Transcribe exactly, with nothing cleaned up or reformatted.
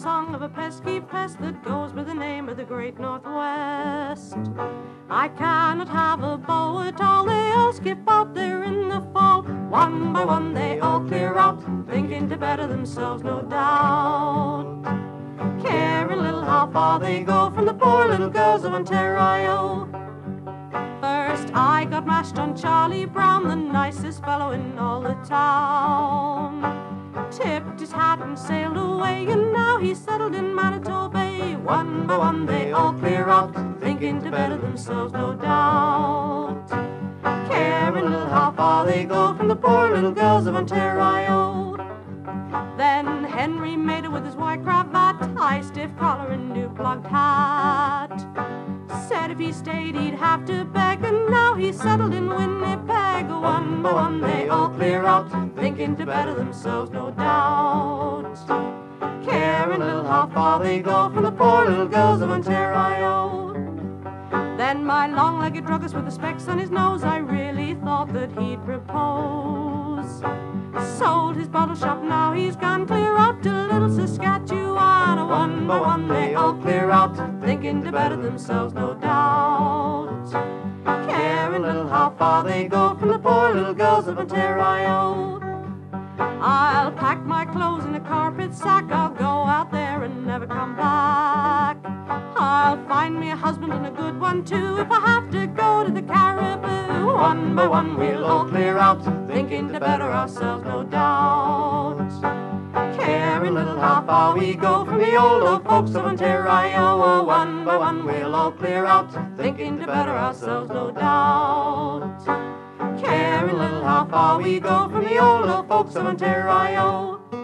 song of a pesky pest that goes by the name of the Great Northwest. I cannot have a beau at all, they all skip out there in the fall. One by one they all clear out, thinking to better themselves, no doubt. Caring little how far they go from the poor little girls of Ontario. First I got mashed on Charlie Brown, the nicest fellow in all the town. Tipped his hat and sailed away, and now he's settled in Manitoba Bay. One by one they all clear out, thinking to better themselves, no doubt. Caring little how far they go from the poor little girls of Ontario. Then Henry made it with his white cravat, high stiff collar and new plugged hat. Said if he stayed he'd have to beg, and now he's settled in Winnipeg. One by one they all clear out, thinking to better themselves, no doubt. Caring little how far they go from the poor little girls of Ontario. Then my long-legged druggist with the specs on his nose, I really thought that he'd propose. Sold his bottle shop, now he's gone clear out to little Saskatchewan. One by one they all clear out, thinking to better themselves, no doubt. Caring little how far they go from the poor little girls of Ontario. I'll pack my clothes in a carpet sack, I'll go out there and never come back. I'll find me a husband and a good one too, if I have to go to the Cariboo. One by one we'll all clear out, thinking to better ourselves, no doubt. Caring little how far we go from the old old folks of Ontario. One by one we'll all clear out, thinking to better ourselves, no doubt. Caring little how far we go from the old old folks of Ontario.